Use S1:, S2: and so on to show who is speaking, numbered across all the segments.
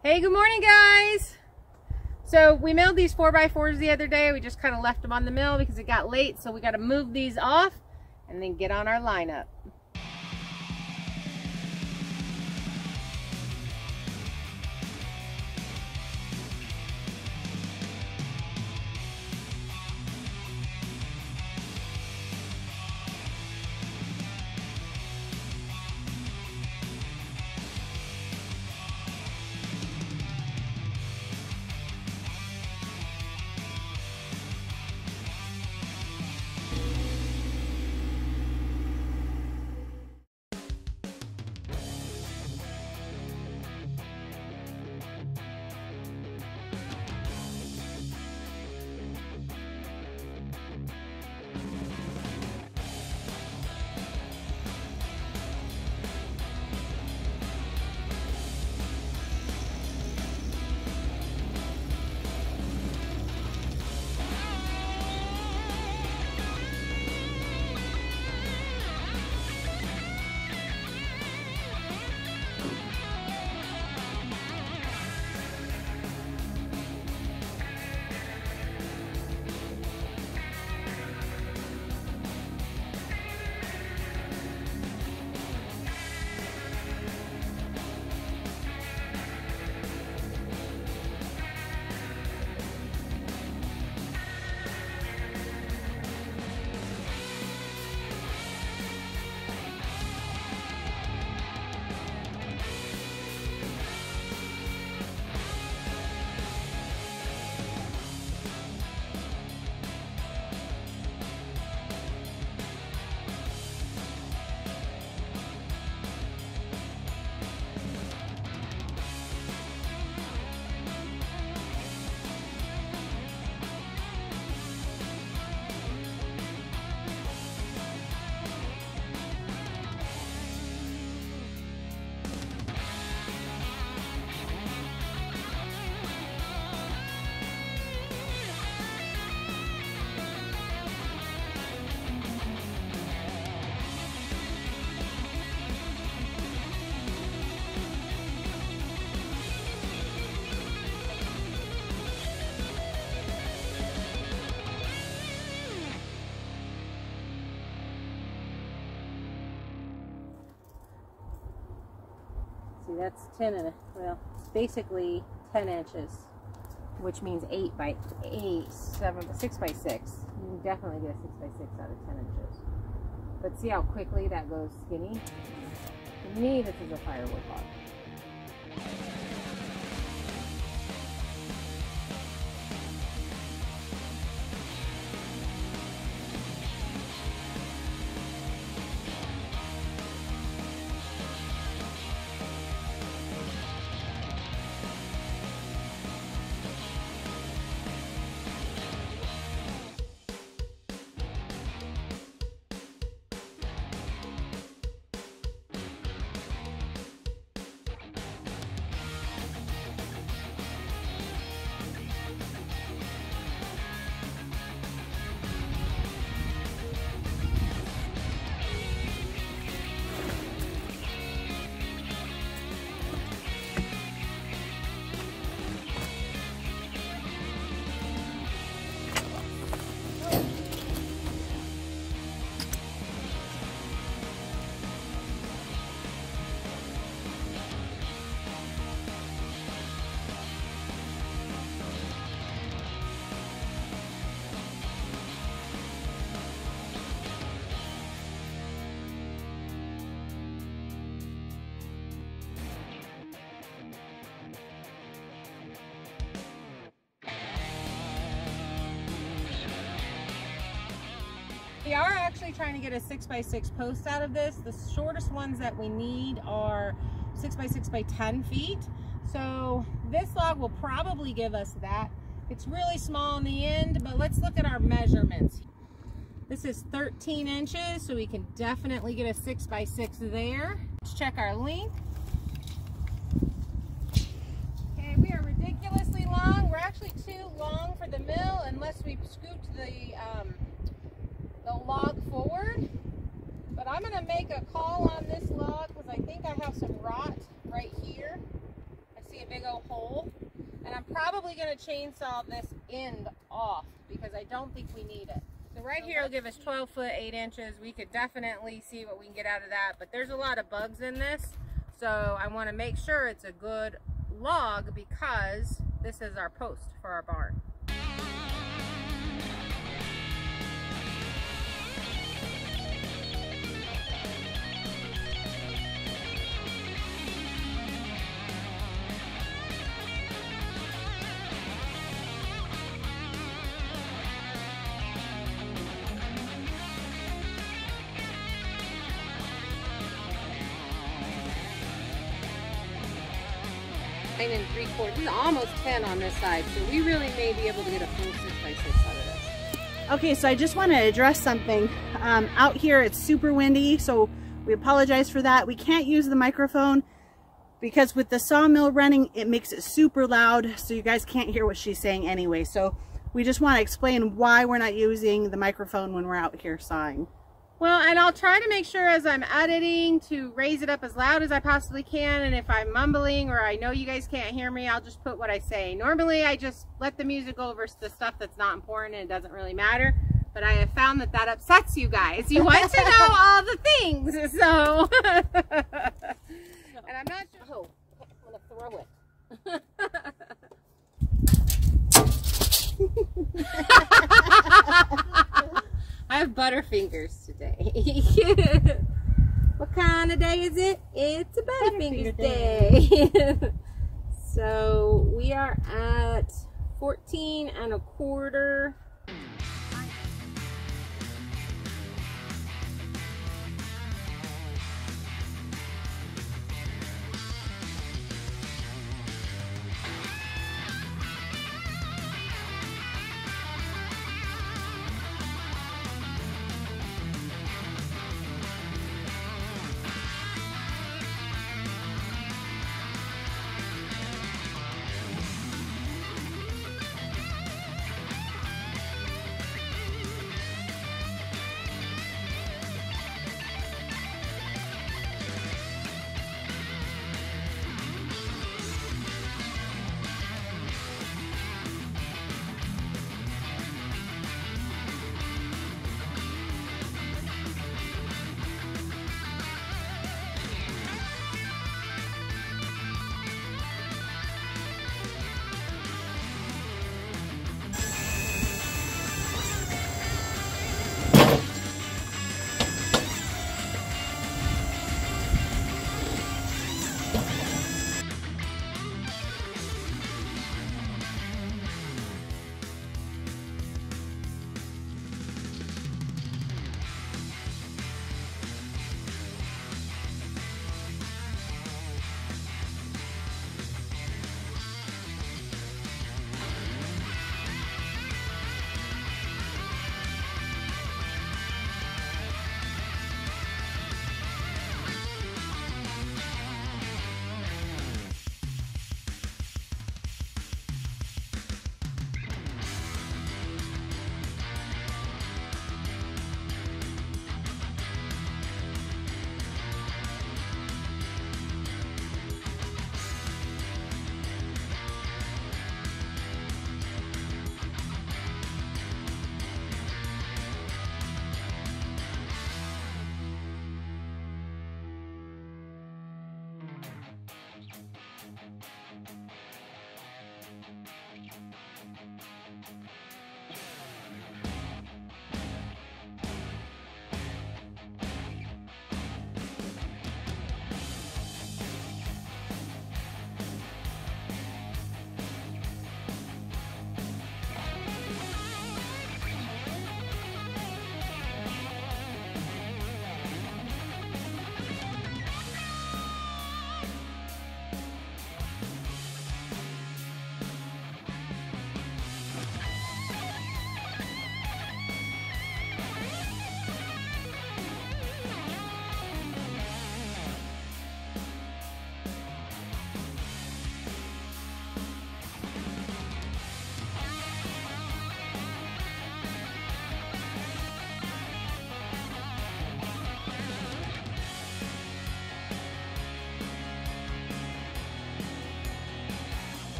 S1: Hey, good morning, guys. So we milled these 4x4s the other day. We just kind of left them on the mill because it got late, so we got to move these off and then get on our lineup. See, that's 10 and well, it's basically 10 inches, which means 8 by 8, 6 by 6. You can definitely get a 6 by 6 out of 10 inches. But see how quickly that goes skinny? To me, this is a firewood log. We are actually trying to get a 6 by 6 post out of this. The shortest ones that we need are 6 by 6 by 10 feet. So this log will probably give us that. It's really small in the end, but let's look at our measurements. This is 13 inches, so we can definitely get a 6 by 6 there. Let's check our length. Okay, we are ridiculously long. We're actually too long for the mill unless we scooped the log forward. But I'm going to make a call on this log because I think I have some rot right here. I see a big old hole. And I'm probably going to chainsaw this end off because I don't think we need it. So right here will give us 12 foot 8 inches. We could definitely see what we can get out of that, but there's a lot of bugs in this. So I want to make sure it's a good log because this is our post for our barn. And 3/4, this is almost 10 on this side, so we really may be able to get a full 6x6 out of this.
S2: Okay, so I just want to address something. Out here it's super windy, so we apologize for that. We can't use the microphone because with the sawmill running, it makes it super loud, so you guys can't hear what she's saying anyway. So we just want to explain why we're not using the microphone when we're out here sawing.
S1: Well, and I'll try to make sure as I'm editing to raise it up as loud as I possibly can, and if I'm mumbling or I know you guys can't hear me, I'll just put what I say. Normally I just let the music go over the stuff that's not important and it doesn't really matter, but I have found that that upsets you guys. You want to know all the things, so. And I'm not sure, oh, I'm gonna throw it. I have butterfingers today. What kind of day is it? It's a butterfingers day. So we are at 14 1/4.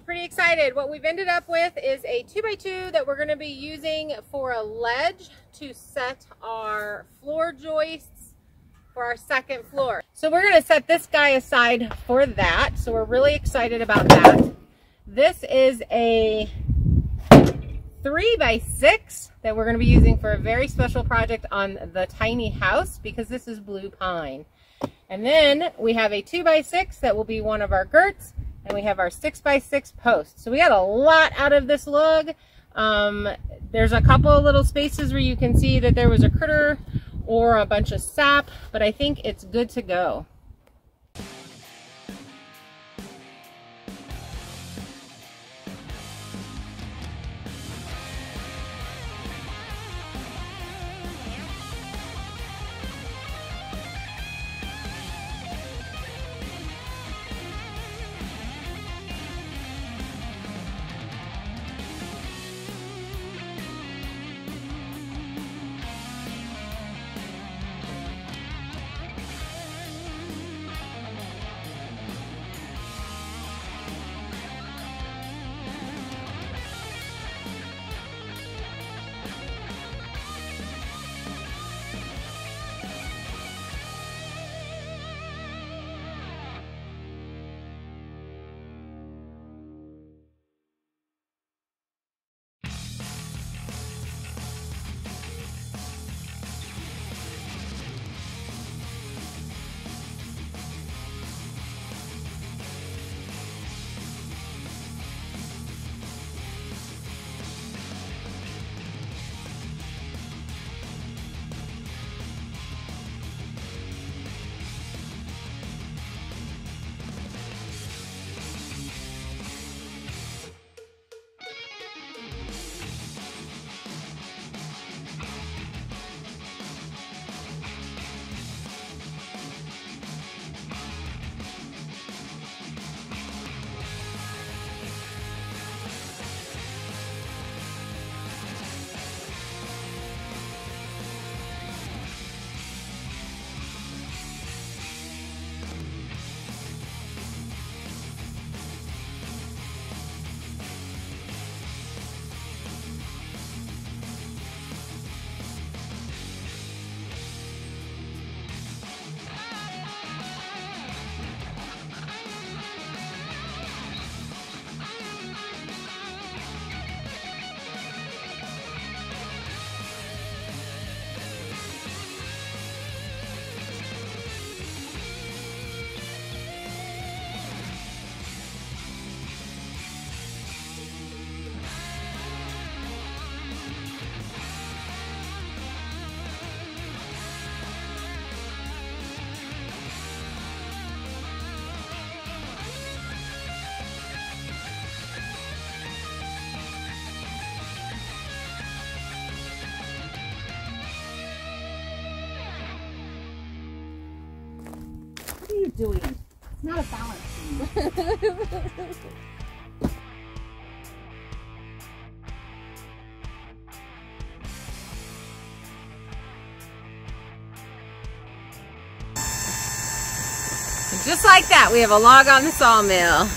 S1: pretty excited. What we've ended up with is a 2x2 that we're going to be using for a ledge to set our floor joists for our second floor. So we're going to set this guy aside for that. So we're really excited about that. This is a 3x6 that we're going to be using for a very special project on the tiny house because this is blue pine. And then we have a 2x6 that will be one of our girts, and we have our 6x6 posts. So we got a lot out of this log. There's a couple of little spaces where you can see that there was a critter or a bunch of sap, but I think it's good to go.
S2: What are you doing? It's not a balance sheet.
S1: And just like that, we have a log on the sawmill.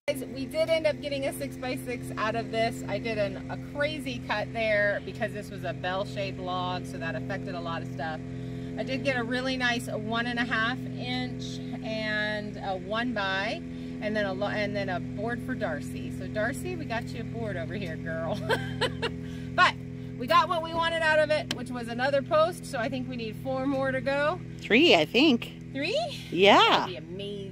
S1: We did end up getting a 6x6 out of this. I did a crazy cut there because this was a bell-shaped log, so that affected a lot of stuff. I did get a really nice 1.5 inch and a 1x, and then a board for Darcy. So Darcy, we got you a board over here, girl. But we got what we wanted out of it, which was another post. So I think we need 4 more to go.
S2: 3, I think.
S1: 3?
S2: Yeah.
S1: That'd be amazing.